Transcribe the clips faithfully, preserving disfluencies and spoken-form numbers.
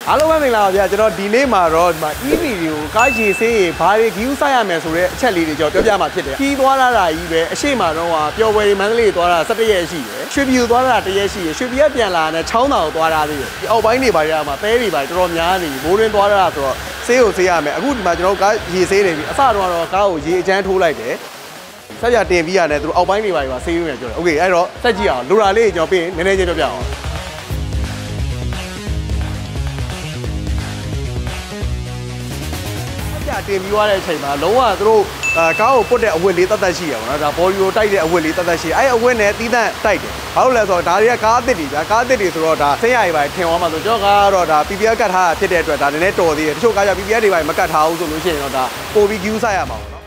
အားလုံးပဲမင်္ဂလာပါဗျာကျွန်တော်ဒီနေ့မှာတော့ဒီမှာ E V တွေကိုကားရေဆေးရင်ဘာတွေ view စိုက်ရမယ်ဆိုတဲ့အချက်လေးတွေကျွန်တော်ပြောပြမှာဖြစ်တယ်ခီးသွားတာကြီးပဲအရှိမတော့ဟာပျော်ပွဲမန္တလေးသွားတာ၁၁ရက်ရှိတယ်ရွှေပြည်သွားတာတရက်ရှိတယ်ရွှေပြည်ကပြန်လာတဲ့ချောင်းတောင်သွားတာသေးတယ်ဒီအောက်ပိုင်းတွေပါရမှာသဲတွေပါတော်တော်များနေပြီမိုးရင်းသွားတာဆိုတော့ဆေးကိုဆေးရမယ်အခုဒီမှာကျွန်တော်ကားရေဆေးနေပြီအစတော့တော့ကားကိုရေအချမ်းထိုးလိုက်တယ်ဆက်ရတင်ပြီးရတယ်သူတို့အောက်ပိုင်းတွေပါပါဆေးရမယ်ပြောတယ်โอเคအဲ့တော့ဆက်ကြည့်အောင်လိုရာလေးကျွန်တော်ပြင်နည်းနည်းချင်းပြောပြအောင်တင်ပြီးသွားတဲ့အချိန်မှာလုံးဝသူတို့ကားကိုပုတ်တဲ့အဝတ်လေးတတ်တတ်ရှိရပါတော့ဒါဘော်ဒီကိုတိုက်တဲ့အဝတ်လေးတတ်တတ်ရှိအဲ့အဝတ်နဲ့တီးတန့်တိုက်တယ်ဘာလို့လဲဆိုတော့ဒါတွေကကားအသစ်တွေဗျာကားအသစ်တွေဆိုတော့ဒါဆေးရည်ပါထင်သွားမှာဆိုကျွန်တော်ကတော့ဒါ P P F ကတ်ထားတာဖြစ်တဲ့အတွက်ဒါနည်းနည်းတော်သေးတယ်တချို့ကားကြ P P F တွေပါမကတ်ထားဘူးဆိုလို့ရှိရင်တော့ဒါပိုပြီး view ဆိုင်ရမှာပေါ့နော်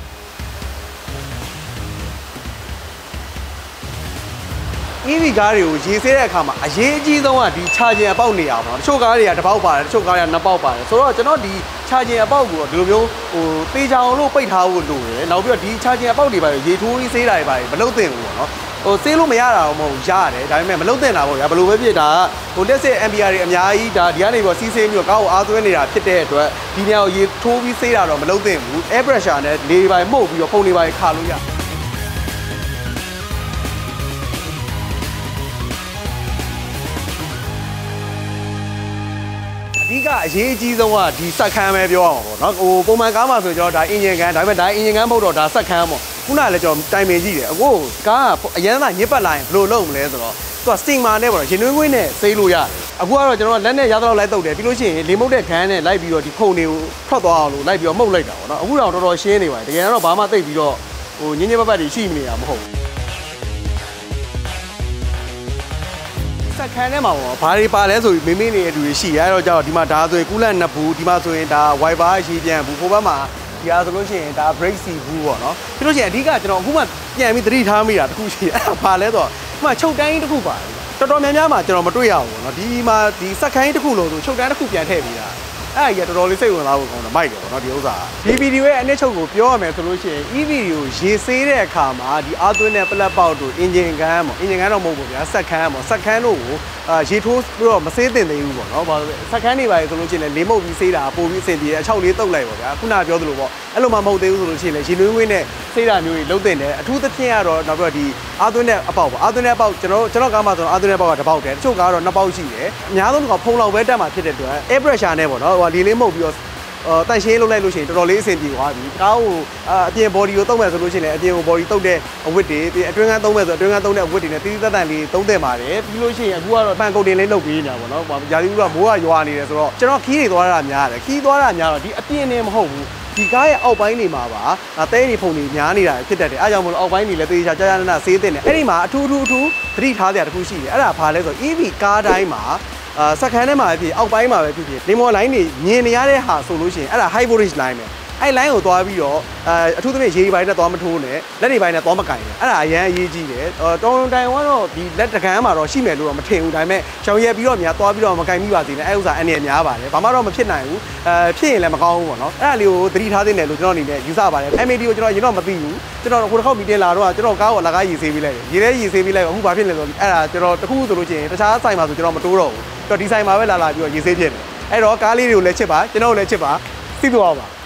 E V ကားတွေကိုရေဆေးတဲ့အခါမှာအရေးအကြီးဆုံးကဒီ charging အပေါက်နေအောင်ပေါ့တချို့ကားတွေကတစ်ပေါက်ပါတယ်တချို့ကားတွေကနှစ်ပေါက်ပါတယ်ဆိုတော့ကျွန်တော်ဒီ charging အပေါက်ကိုဒီလိုမျိုးဟိုတေးချောင်လို့ပိတ်ထားဖို့လိုတယ်နောက်ပြီးတော့ဒီ charging အပေါက်တွေပါရေထိုးကြီးဆေးတာတွေပါမလုပ်သင့်ဘူးပေါ့နော်ဟိုဆေးလို့မရတာတော့မဟုတ်ရတယ်ဒါပေမဲ့မလုပ်သင့်တာပေါ့ဗျာဘယ်လိုပဲဖြစ်တာဟိုလက်စစ် ampere တွေအများကြီးဒါဒီကနေပြီးစီးဆေးမျိုးကားကိုအားသွင်းနေတာဖြစ်တဲ့အတွက်ဒီနေရာကိုရေထိုးပြီးဆေးတာတော့မလုပ်သင့်ဘူး air pressure နဲ့လေတွေပါမှုတ်ပြီးတော့ဖုန်တွေပါခါလို့ရအဓိကအရေးအကြီးဆုံးကဒီစက်ခန်းပဲပြောအောင်ပေါ့နော်ဟိုပုံမှန်ကားမှာဆိုကျွန်တော်ဒါအင်ဂျင်ကန်ဒါပေမဲ့ဒါအင်ဂျင်ကန်မဟုတ်တော့ဒါစက်ခန်းပေါ့ခုနကလည်းကျွန်တော်တိုင်ပင်ကြည့်တယ်အခုကားကအရန်သာညစ်ပတ်လာရင်ဘယ်လိုလုပ်မလဲဆိုတော့သူကစတင်မာနဲ့ပေါ့နော်ရင်နှွေးငွေးနဲ့ဆေးလို့ရတယ်အခုကတော့ကျွန်တော်လက်နဲ့ရသလောက်လိုက်တုတ်တယ်ပြီးလို့ရှိရင်လေမုတ်တဲ့ခန်းနဲ့လိုက်ပြီးတော့ဒီခုံတွေကိုထွက်သွားအောင်လို့လိုက်ပြီးတော့မှုတ်လိုက်တာပေါ့နော်အခုတော့တော်တော်ရှင်းနေပါတယ်တကယ်တော့ဘာမှသိပ်ပြီးတော့ဟိုညင်ညင်ပတ်ပတ်တွေရှိမနေတာမဟုတ်ဘူးစက်ခန်းထဲမှာပေါ့ဘာတွေပါလဲဆိုပြီးမင်းမင်းနေတဲ့လူတွေရှိရအဲ့တော့ကြောက်ဒီမှာဒါဆိုရင်ကူးလန့်နှစ်ဘူးဒီမှာဆိုရင်ဒါ wiper ရှိပြန်ဘူးဟိုဘက်မှာဒီအားဆိုလို့ရှိရင်ဒါ brake စီဘူးပေါ့နော်ပြီးလို့ရှိရင်အဓိကကျွန်တော်အခုမှပြန်ပြီးသတိထားမိတာတခုရှိတယ်အဲ့ဒါဘာလဲဆိုတော့ဒီမှာချုပ်တိုင်းတစ်ခုပါတယ်တော်တော်များများမှာကျွန်တော်မတွေ့ရဘူးပေါ့နော်ဒီမှာဒီစက်ခန်းတစ်ခုလို့ဆိုချုပ်တိုင်းတစ်ခုပြန်ထည့်ပြီးတာအဲ့ဒါကြီးတော်တော်လေးစိတ်ဝင်စားဖို့ကောင်းတယ်မိုက်တယ်ပေါ့နော်ဒီဥစ္စာဒီဗီဒီယိုရဲ့အနည်းချုပ်ကိုပြောရမယ်ဆိုလို့ရှိရင် E V ကိုရေဆေးတဲ့အခါမှာဒီအားသွင်းတဲ့ပလက်ပေါက်တို့အင်ဂျင်ကန်ပေါ့အင်ဂျင်ကန်တော့မဟုတ်ဘူးဗျာစက်ခန်းပေါ့စက်ခန်းတို့ကိုအာရေထိုးပြီးတော့မဆေးတင်သေးဘူးပေါ့နော်ဘာလို့စက်ခန်းတွေပါလေဆိုလို့ရှိရင်လေမုတ်ပြီးဆေးတာပိုပြီးအဆင်ပြေတယ်အချောက်လေးတုတ်လိုက်ပေါ့ဗျာခုနပြောသလိုပေါ့အဲ့လိုမှမဟုတ်သေးဘူးဆိုလို့ရှိရင်လေရေနွေးငွေးနဲ့ဆေးတာမျိုးတွေလုံးတင်တယ်အထူးသဖြင့်ကတော့နောက်ပြီးတော့ဒီအားသွင်းတဲ့အပေါက်ပေါ့အားသွင်းတဲ့အပေါက်ကျွန်တော်ကျွန်တော်ကားမှာဆိုတော့အားသွင်းတဲ့အပေါက်ကတစ်ပေါက်တယ်တချို့ကားကတော့နှစ်ပေါက်ရှိတယ်အများဆုံးကဖုံလောက်ပဲတက်မှာဖြစ်တဲ့အတွက် air pressure နဲ့ပေါ့နော်ဟိုလေလေးမုတ်ပြီးတော့အော်တန့်ရှင်းလုပ်လိုက်လို့ရှိရင်တော်တော်လေးအဆင်ပြေသွားပြီကားကိုအပြင် body ကိုတုံးမယ်ဆိုလို့ရှိရင်လည်းအပြင်ကို body တုံးတဲ့အဝတ်တွေပြီးအတွင်းကန်းတုံးမယ်ဆိုအတွင်းကန်းတုံးတဲ့အဝတ်တွေနဲ့တီးတီးတန့်တန့်လေးတုံးတဲ့ပါတယ်ပြီးလို့ရှိရင်အခုကတော့ပန်ကုတ်တင်လေးလုပ်ပေးနေတာပေါ့နော်ရာသီဥတုကမိုးကရွာနေတယ်ဆိုတော့ကျွန်တော်ခီးတွေသွားတာများတယ်ခီးသွားတာများတော့ဒီအပြင်နဲ့မဟုတ်ဘူးဒီကားရဲ့အောက်ပိုင်းနေမှာပါတဲနေဖုန်တွေများနေတာဖြစ်တတ်တယ်အဲကြောင့်မလို့အောက်ပိုင်းနေလည်းတေးချာကြာကြာနာနာဆေးတဲ့နေအဲ့ဒီမှာအထူးထူးအထူးသတိထားစရာတစ်ခုရှိတယ်အဲ့ဒါဘာလဲဆိုတော့ E V ကားတိုင်းမှာအာစက်ခန်းထဲမှာပဲဖြစ်အောက်ပိုင်းမှာပဲဖြစ်ဖြစ်လေမော်လိုင်းတွေမြင်နေရတဲ့ဟာဆိုလို့ရှိရင်အဲ့ဒါ high voltage line ပဲအဲ့ line ကိုသွားပြီးတော့အာအထူးသဖြင့်ရေပိုင်းနဲ့သွားမထိုးနဲ့လက်တွေပိုင်းနဲ့သွားမကင်နဲ့အဲ့ဒါအရန်အရေးကြီးတယ်တောင်တိုင်ဝမ်တော့ဒီလက်တကန်းမှာတော့ရှိမယ်လို့တော့မထင်ဘူးဒါပေမဲ့ရှောင်ရက်ပြီးတော့များသွားပြီးတော့မကင်မိပါသေးနဲ့အဲ့ဥစ္စာအနေနဲ့များပါတယ်ဘာမှတော့မဖြစ်နိုင်ဘူးအဲဖြစ်ရင်လည်းမကောင်းဘူးပေါ့နော်အဲ့ဒါလေးကိုသတိထားသင့်တယ်လို့ကျွန်တော်အနေနဲ့ယူဆပါတယ် M A D ကိုကျွန်တော်ရင်တော့မသိဘူးကျွန်တော်ဟိုတစ်ခေါက်မီတင်လာတော့ကျွန်တော်ကားကိုအလကားရေဆေးပေးလိုက်တယ်ရေထဲရေဆေးပေးလိုက်အခုဘာဖြစ်လဲဆိုတော့အဲ့ဒါကျွန်တော်တခုဆိုလို့ချင်းတခြားဆိုင်မှာဆိုကျွန်တော်မတိုးတော့ဘူးတော့ဒီဆိုင်မှာပဲလာလာပြီးတော့ရေဆေးဖြစ်တယ်အဲ့တော့ကားလေးတွေကိုလည်းချစ်ပါကျွန်တော်တို့လည်းချစ်ပါသိသွားပါ